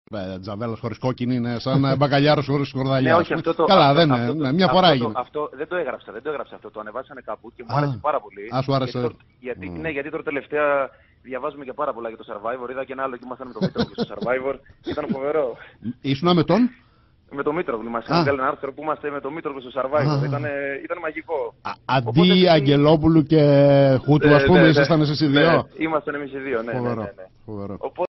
Τζαβέλας χωρίς κόκκινη είναι σαν μπακαλιάρος χωρίς σκορδαλιά. Ναι, όχι, αυτό το. Καλά, αυτό, δεν αυτό, είναι. Μια φορά έγινε. Αυτό δεν το έγραψα, αυτό. Το ανεβάσανε κάπου και μου άρεσε πάρα πολύ. Α, σου άρεσε. Γιατί τώρα τελευταία διαβάζουμε και πάρα πολλά για το Survivor. Είδα και ένα άλλο και ήμασταν με το Μήτρογλου στο Survivor. Ήταν φοβερό. Ήσουνα με τον? Με το Μήτρογλου μας. Ένα άρθρο που είμαστε με το Μήτρογλου στο Survivor. Ήταν μαγικό. Αντί Αγγελόπουλου και Χούτου, ας πούμε, ήσασταν εσείς οι δύο. Ήμασταν εμείς οι δύο, ναι. Φοβερό.